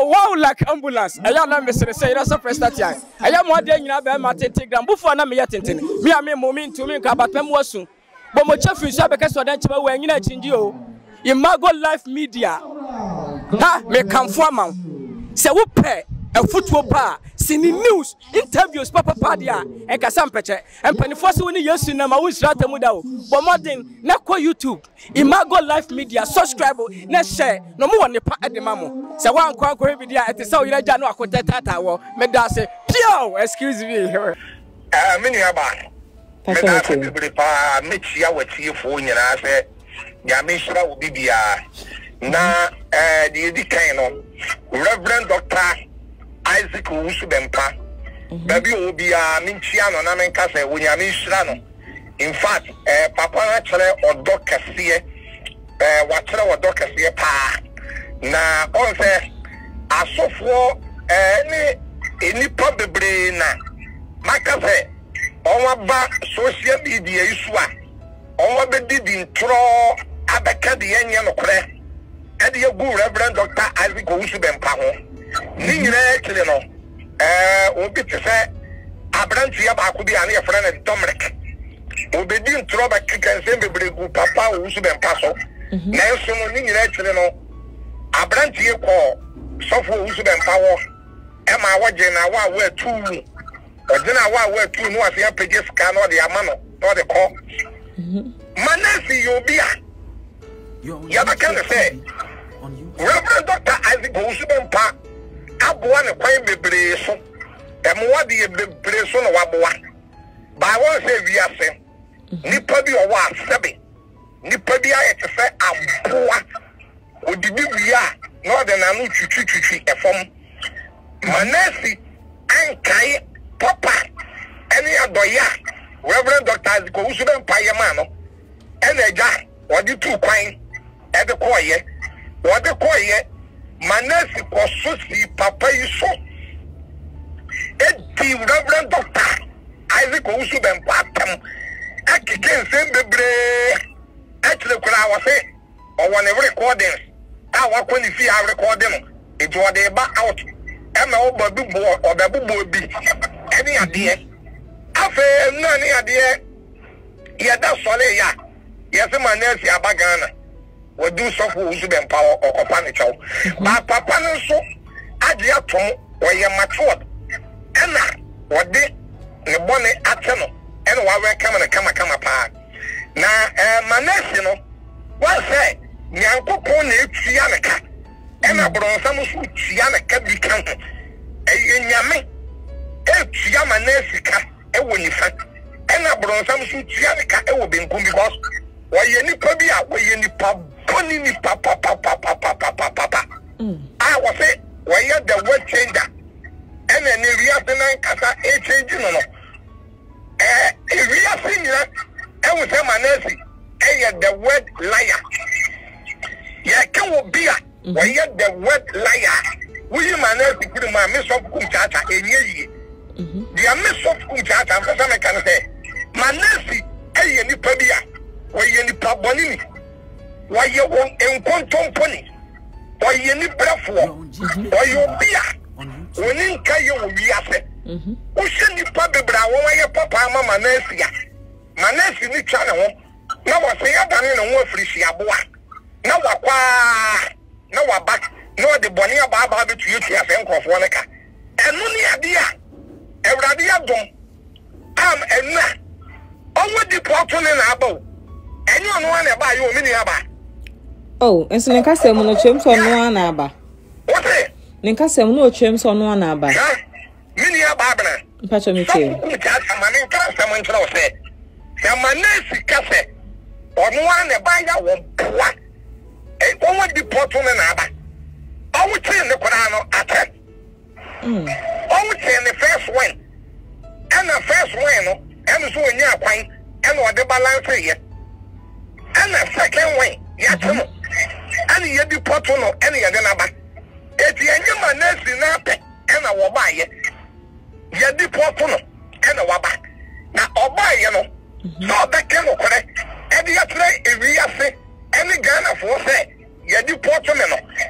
wow like ambulance. I am not Mr. Say that's a first that time. I am one day in a my telegram before na me yatintin. Me a me moment to me kabatem wasu. But mo chef is because of that when you know Imago Life Media. Ha me come for man. Say wo pay a football bar, sini news, interviews, papa padia, and Casampeche, and Pennyforce when you see them, I wish that mudao. But more than Nako YouTube, Imago Life Media, subscribe, not share, no more than at the mamo. So one conquer video at the Saudi Jano Akotata, Medase, Pio, excuse me. Many about Mitchia with you for you, I said, Yamishra will be na the kind Reverend Dr. Owusu Bempah. Baby will be a Minchiano, Namencase, when Yamishano. In fact, Papa actually or Doctor Sia, whatever or Doctor Sia pa. Na also, I saw for any probably na Macase, on what social media issue, on what they did in Tro Abacadi and Yanokre. And you go Reverend Dr. Owusu Bempah. Ningre actually no. Obi to say Abrantia could be a friend of Dominic. Obi didn't throw back and say be Papa Owusu Bempah. Nelson Ningre actually no. Abrantia call Sofo Owusu Bempah. Emma Wajena wa wear two. Or then I wear two no as your pages can or the amano or the call. Manasseh you be a Yaba can say Reverend Dr. Owusu Bempah. Abuan a quite be brazen, and what the brazen of Abuan. But I want to say, we are saying, Nipabi or what, Sabi, Nipabi, I say, Abuan, would be we are, not than a new chichi, a form. Manasseh, and Kai, Papa, any other ya, Reverend Dr. Owusu Bempah, Mano, and a guy, what you two crying at the quiet, what the quiet. Manasseh was so see Papa you so. The Reverend Dr. Owusu Bempah. I can't say the actually, when I was saying, or whenever recordings, I was going to see our recording. It was the back out. And over Bubo or the Bubo be any idea. I feel no idea. Yeah, that's all. Yeah, yes, Manasseh Abagana. We do something Owusu Bempah or Kopanicho. But Papa so Adiatom where you matured. And what they the bonnet at Teno and while we're coming come apart. Now, Manasseh, no, what say, Yanko Pony, Tianaka, and I brought some Tianaka become a Yame, a Tiamanessica, a winning fact, and I brought some Tianaka, it will be because why you need to be out where you need papa. I was say, why you the word changer? And then if you have the nine casa, a changing no. If you are seeing that, I will say Manasseh, and the word liar. Yeah, can be a why you the word liar. Will you Manasseh put my miss of Kumchacha in ye? The miss of Kumchacha, for some I can say, Manasseh, and you pabia, why you need pabonini. Why you want in quantum pony? Why you need breath? Why you beer? When in Kayo will be after. Ocean you probably brown, why your papa, Mamma Manasseh, the channel. Now I say, I don't know what free Shiabua. Now I back, no the Bonia Baba to you to have of Wanaka. And only idea. Every idea and not. Only the portion in Abo. And you know about you, mini about. Oh, and so Ninkasem no chimps on one abba. What is Ninkasem no chimps on one abba. Minia Barbara. Patch me too. Someone said, Manasseh Cafe or one a buyer won't what? And only the portal and abba. I would say the Corano at it. I would say the first one. And the first one, and so in your point, and what the balance here. And the second way, yes. And you be portal any other number. If you are Manasseh Nape and I will buy it. You be portal and I will buy. Now, I'll buy you know. So that can correct. And the other if we are say any gun of war say, you do portal and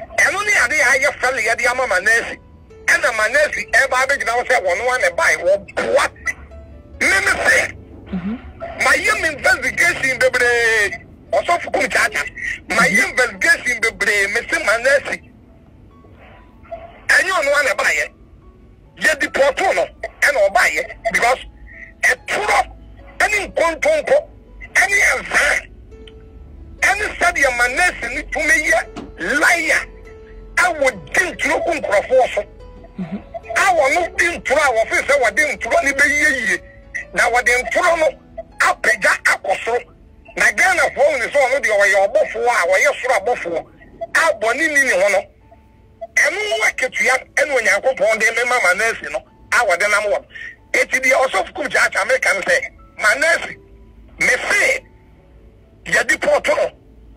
ni ade aye fell ye de ama Manasseh and Manasseh e ba be gina say one e buy what me say my investigation bebre also for Kumchacha my investigation bebre me say Manasseh and you one e buy ye deport no and o buy because a true any contonko any answer any study a Manasseh need to me liar I would think to look for I will not think to our face. I didn't to only be now. What them to up Akoso. Nagana phone is on the way before our yes before. I bonini one. And work it yet, and when you go upon them, Manasseh, no, I was the number one. It's the also of Kumchacha American say, Manasseh, me say, Yadipoto,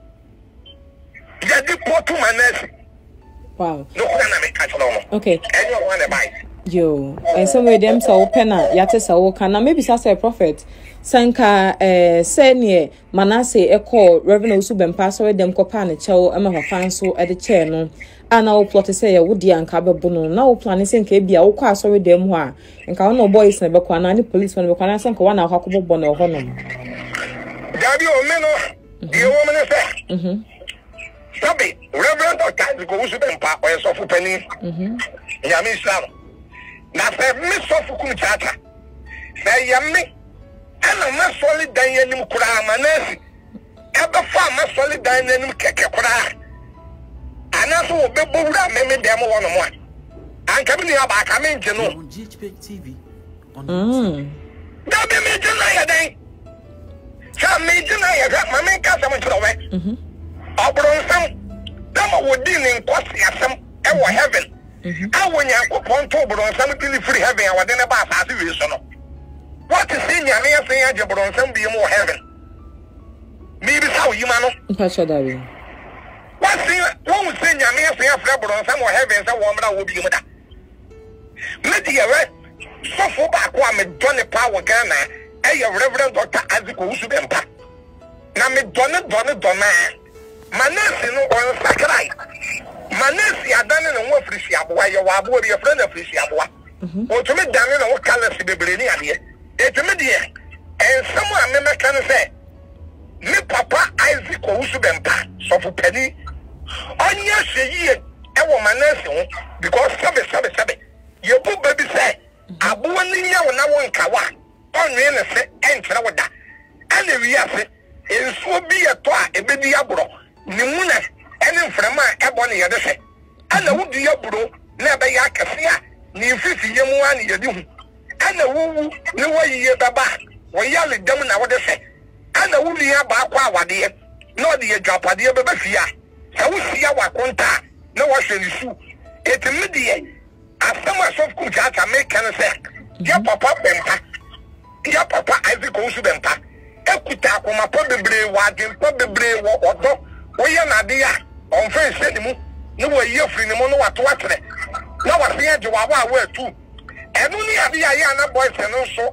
Manasseh. Wow. Okay. Yo, and some of them so open yate so can maybe say prophet sanka senior Manasseh echo Reverend Owusu Bempah so them kopa ne chew e ma papa so e de chair no ana wo plot say ya wodi anka bebo no na wo plan say nka bia wo kwa so dem ho a nka no boys na be kwa na ni police na be kwa na sanka wana akwa bobo na ho no Dabi o me no the woman say Sabi, Reverend Owusu Bempah or so for penny. Yami Islam. Now, Miss Sofu Kumchacha. Say, Yami, and a man solid dining Kura Manasseh. Ever farm a solid dining Kekura. And also, Bebuda, maybe demo 1 and coming here back, I mean, General TV. Don't be me tonight, then. Some me tonight, I got my main customer to the way. Some would deal in Quasiasm and heaven. I when you go on to some free heaven, I was in a bath as you so. What is in your near thing? I brought some be more heaven. Maybe so you man. What's in one thing your near thing after on some more heavens and woman will be with that. Maybe a red so for back one Johnny Power Ghana, a Reverend Dr. Owusu Bempah. Now me Donna. Manasseh no on Sakurai. Manasseh adane no frisi aboa ye wa aboa be friend of frisi aboa. O to me dane no colors be breni ade. E to me de and someone me can say me papa Ay3Case Bempah so for penny. Onya hye e wo Manasseh because sabe you put baby say aboa ni nya wona won kawa. Onwe ne se entra woda. Ane wi ase enso bi eto a ebedi abro. Nimuna ene mframa ebone yede se ana wudi yaburo na be ya kase a ni fifi yemu ani yedi hu ana wuwu ni wayiye baba wo yale dam na wode se ana wuli ya ba kwa awade na ode yadwapade be ba fia sa wusi ya wakonta na wo hwe ni su etimidie asama sof Kumchacha make can say ya papa Bempah ya papa Ay3Case Bempah ekuta akoma po bebre wadin po bebre wo odo we na de ya on fe se ni mu ni we ye firi ni mu no wato atere na wa se ya jwa wa wa tu enu ni ade ya na boys no so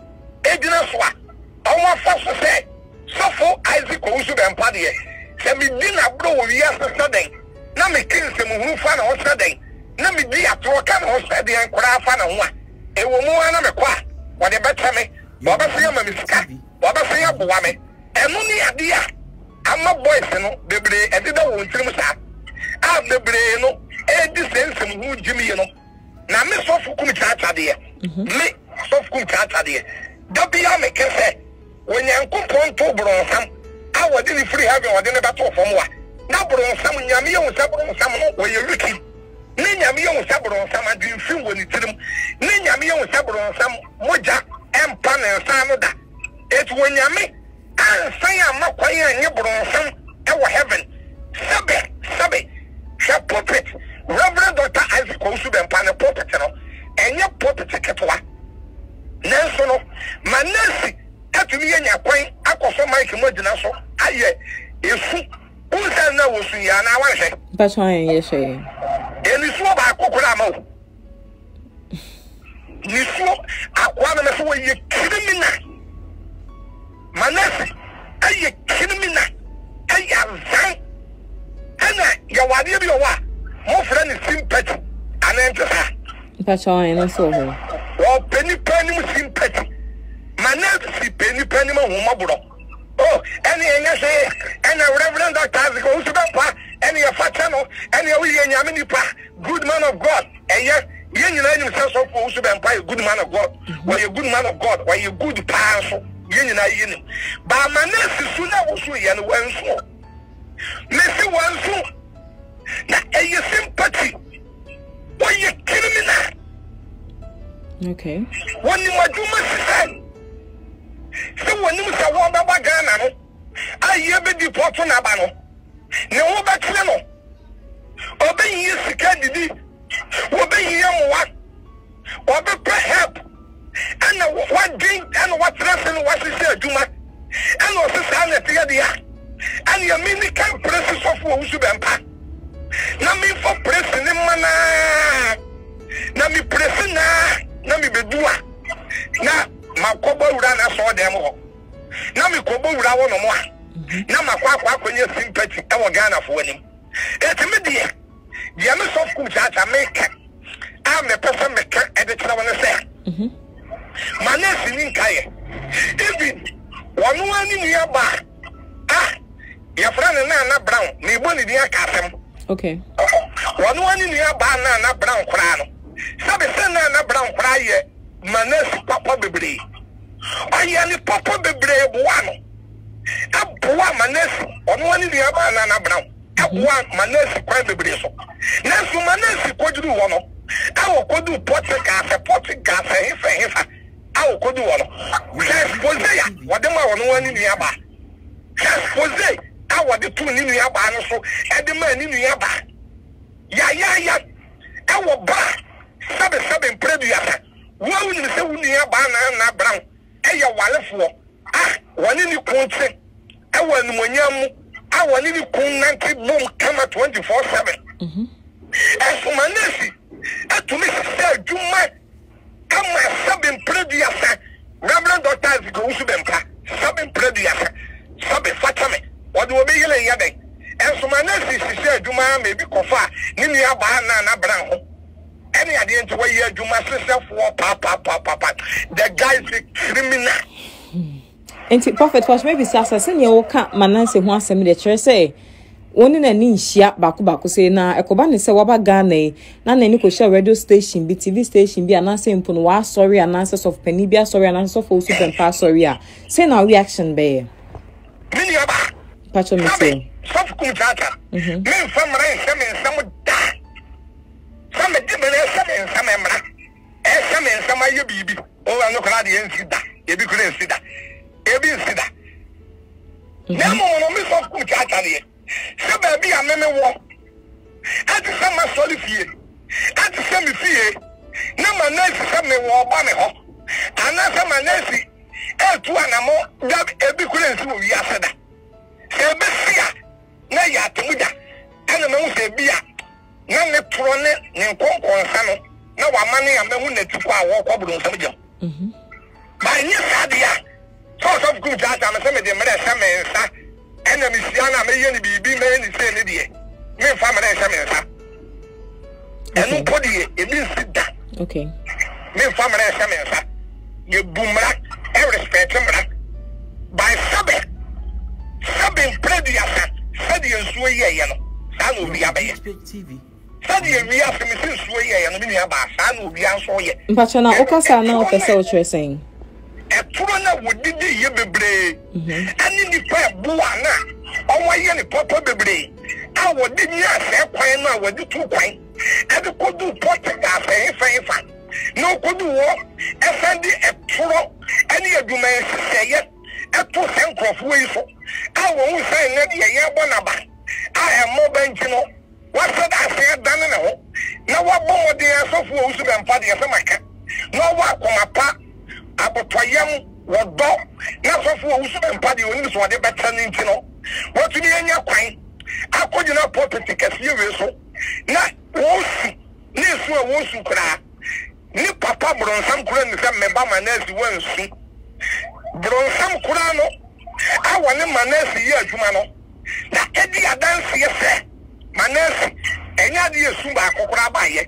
edina so a awon fa so se so for Ay3Case Bempah de se mi di na bro we ya se den na me kin se mu hu fa na o se den na me di ato ka na o se den kura fa na ho a e wo mu ana me kwa wa de beta me wa ba se ya ma mi sika wa ba se ya bo wa me enu ni ade ya ama boys no bebre edida wo ntirim sa a bebre no edi sense mu jimi no na me sofu Kumchacha de me sofu Kumchacha de da bia me kese wonyankopon to bronsam a wode ni free heaven wode ne bato fom wa na bronsam nyame ye unsa bronsam no wo ye wiki ne nyame ye unsa bronsam adin fin wo ni tirim ne nyame ye unsa bronsam moja empa na nsa no da et wonyame say I'm not quite a bronsam ever heaven. Sabe, she puppet, Reverend Dr. Ay3Case Bempah puppet, and your puppet ketwa. Nelson, Manasseh, to me and your quaint, I call so Mike Modinaso. Aye, if who's that now was you, and I want to say, that's why, yes, sir. And it's what I could you saw, I want to say, you're kidding me now. Manasseh, aye, kidding me now. Aye, I'm saying, and your idea, you are. Manchester. Pacha, and so her. Oh, penny sympathy. Manasseh penny maburo. Oh, any say, and a Reverend Dr. Owusu Bempah, and your Fatano, and your William Yaminipa, good man of God, and yet, you himself of Owusu Bempah, a good man of God, or a good man of God, or a good pastor, you. But Manasseh sooner was we and one so. Messi one so. Now, a sympathy. Why you killing me now? Okay. When you are doing so when you say what about Ghana, I hear the deport on Abano. No back channel. Obey you, Sikadi. Obey you, what? Obey help. And what drink and what lesson was it said, Juma? And also sound at the idea. And your mini camp presses of Owusu Bempah. Now me for pressing in mana. Now me pressing na me bedua. Na ma kobo ura na so dem ho. Na me kobo ura wo no mo a. Na ma kwa kwenye sympathy e wo Ghana fo anim. Etime de ye me soft Kumchacha make. A me person me ka e de tira wona se. Manasseh ni nkaye. Even wonu ani ni aba. Ah, ya frana na brown, me boni di akasem. Okay. Wonu ani ni aba na brown kura no. Sabe se na brown kura ye. Manasseh papa bebre. Ayani papa bebre boa no. Aboa Manasseh ono ani ni aba na brown. Aboa Manasseh kwa bebre so. Na so Manasseh koduru wo no. Awo kodu Portugal hefa. Awo kodu wo no. Expose ya. Wadema ono ani ni aba. Expose awo de tu ni ni aba no so. Edema ni ni aba. Ya. Awo ba. Sabe mpredu ya. Wo ni se wuni aba na brown. Eya walefo. Ah, wani ni kunte. Ewa ni monyamu. Wani ni kun nanti boom kama 24/7. Eso Manasseh atumi se Juma kama sabe mpredu ya sa. Reverend Dr. Owusu Bempah. Sabe mpredu ya sa. Sabe fatame. Wadi obeyele ya den. Eso Manasseh se Juma maybe kofa ni ni aba na brown ho. Any idea to where you must for papa. The guy is a criminal. And prophet was maybe Sasa send you can't Manasseh one semi the church say. One in a niche baku say na ekobani se waba Ghana na nani ko share radio station BTV station be announce impun wa sorry announcers of Penibia sorry announcers of Owusu Bempah sorry say na reaction be mini aba pacho me say soft Kumchacha me family some some dimene some emra some aye bibi o anu kra de ensida e bi kra ensida e bi ensida na mo no me soft Kumchacha ne se ba bi ameme wo ati se ma soli fie ati se mi fie na Manasseh se me wo ba me ho ana se Manasseh etu anamo da e bi kra ensi wo wi aseda se be sia na ya temuda ana me wo se bia na ne trone ne nkonkonsa no na wa mane ya mehu na tuko a wo kwaburu nsam jam ba ni sadia so of good that am say me de mere se me nsa ena mi sia na me ye ni bibi me ni se ni de me fa mere se me nsa enu podi e bi sida okay me fa mere se me nsa ye bumra e respect mra by sabe mpredu ya sa sabe nsuo ye no sa no bi abaye Sadi we have to miss way and many about San be answer. Mpachana okasa na opese what you're saying. A trona would be ye bebre. And in the prayer buana. Oh, why any papa bebre. I would did not say quite now with the 2 coin. And the could do Portugal fan. No could do walk. FND a tro. Any of you may say yet. A 2 cent of ways. I won't say any yabonaba. I am more benchino. What said I said done now? Now what more dear so for Owusu Bempah dear Samaka? No what come apart about Twayam, what dog? Now so for Owusu Bempah the only one they better than you know. What to be in your coin? I could not put the tickets you so. Not Owusu, this one Owusu cry. Ni papa bron some current some member Manasseh one soon. Bron some curano. I want a Manasseh here, Jumano. Now Eddie a dance here, sir. Manasseh, enya di esumba akokora baye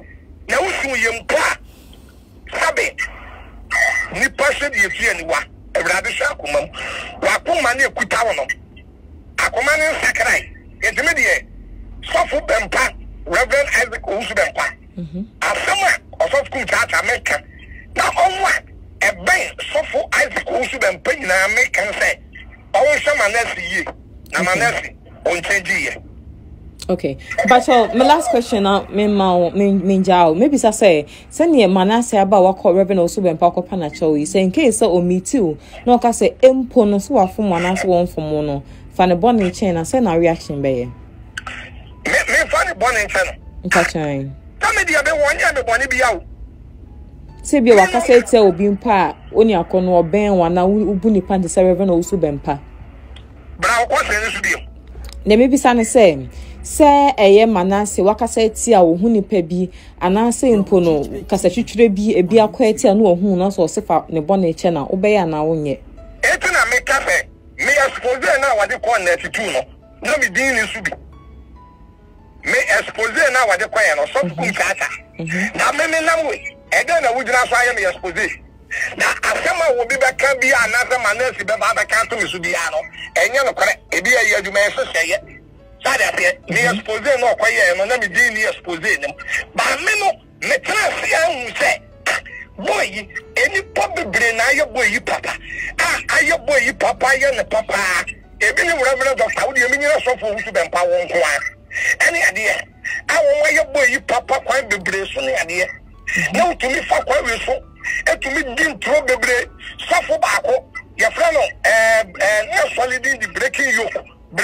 na usu yempa sabe ni pashe di efi aniwa ewrade sha akoma wa akoma na ekuta wono akoma ne sakrai etime de sofu Bempah Reverend Owusu Bempah asama osofu Kumchacha meka na onwa eben sofu Owusu Bempah nyina meka nse owo sha Manasseh ye na Manasseh on change ye. Okay, but my last question now, maybe say near Manasseh about what call Reverend Owusu Bempah ko panacho say in case so me too no ka say empo no so afom Manasseh won from mono fa ne bonne chain and say na reaction be me fa ne bonne chain Kumchacha ta me dia be won ya me bonne bia o se bia waka say tell obi mpa oni akono oben wana ubu ni pante say Reverend Owusu Bempah bra ko se ne su bio ne maybe say eye Manasseh wakasa ti a wo hu nipa bi anase mpo no kasa twitwire bi ebi akwa ti a no hu na so sefa ne bone che na obeya na wonye eti na me kafe me expose na wade ko na titu no na me din ni su bi me expose na wade ko ya no so Kumchacha na me na we e ga na wudina so aye me expose na asema wo bi beka bi anase Manasseh be ba beka to me su bi ya no enye no kore ebi ya adwuma eso seye sada me expose no kwaye no na me din ni expose nem ba me no me trasi an se boy any bebre na aye boy papa aye boy papa aye ne papa ebi ni Reverend Dr. Udi emi nyina so for Owusu Bempah won kwa ani ade awon aye boy papa kwa bebre so ni ade na utumi fa kwa we so etumi din tro bebre sofo baako ya frano na solid di breaking yoke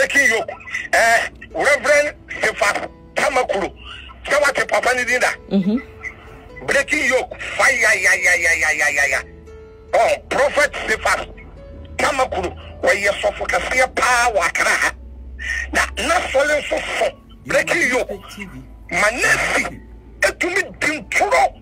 Reverend Sefa Tamakuru Sawate papa ni dinda breaking yoke fire ya oh prophet Sefa Tamakuru wa yeso kasi pa wa kra na solid so breaking yoke Manasseh etumi din tro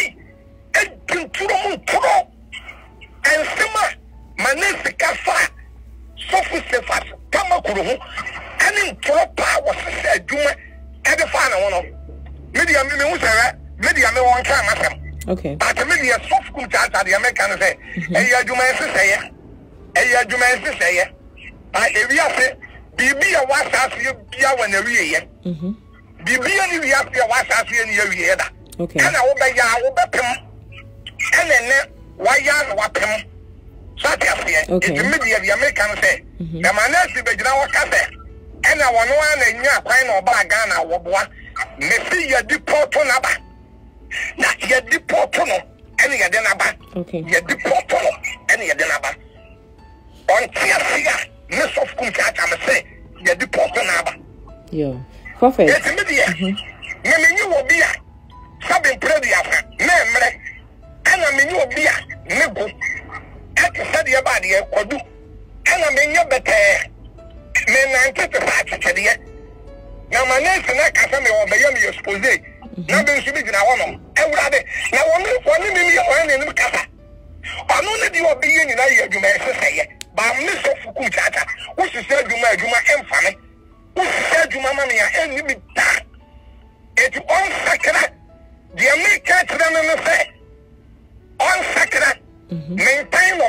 Turo and Sema Manasseh kafa sofu Sefa Tamakuru ani tropa was said juma e be fa na wono media me hu sere media me won kan masem okay but media sofu Kumchacha de American say e juma ese seye ba e wi ase bibi ya wasase bia wa na wi ye bibi ya ni wi ase ya wasase ni ya wi ye da okay ana wo be ya wo be pem ene waya na wapem sati afie it media the American say the Manasseh be gina wakase ena wono ana nya kwan na oba Ghana woboa mesi ya dipoto na ba na ya dipoto no ene ya de na ba okay ya dipoto no ene ya de na ba on tiasia me sof Kumchacha me say ya dipoto na ba yo prophet it media me menyi wo bia sabe predi afa me mre ana menyi wo bia nego ati sadi ya ba de kodu ana menyi bete me na ntete fa chede na Manasseh na kasa me wo be ye me expose na be nsu bi gina wono ewrade na woni me ye woni ne kasa onu ne di obi ye ni na ye adwuma eseseye ba me so Kumchacha wo sise adwuma emfane wo sise adwuma ma me ya enni bi ta eti on sakra the American tremendous say on sakra maintain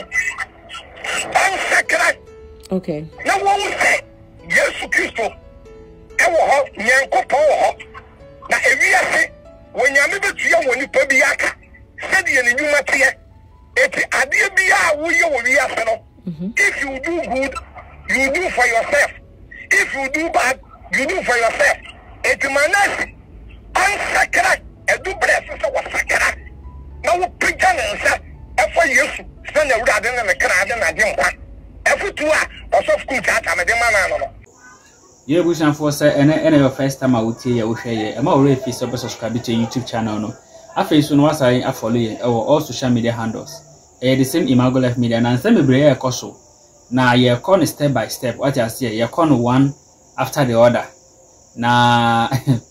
on sakra okay na wo say Yesu Kristo e wo ho nyankopon wo ho na ewiase wonyame betua woni pa bi aka sedi ye nyuma tie eti ade bi a wo ye wo wiase no if you do good you do for yourself if you do bad you do for yourself eti Manasseh on sakra edu breath so was sakra na wo pigana nsa e for Yesu se na wurade na me kra ade na de nkwa e futu a osof Kumchacha me de mana no You wish for say and your first time I would tell you share. I'm already if you subscribe to YouTube channel no. After soon was I follow you or all social media handles. The same Imago Life Media and send me brain coso. Now you're corner step by step. What I say, you're corner one after the other. Now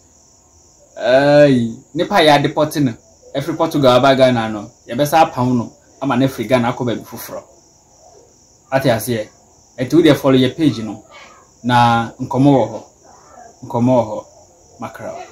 Nipa ya deporting every Portugal baga na no. You best have pound no. I'm an African I could be for. What I say, I do they follow your page no. Na nkomo ho makra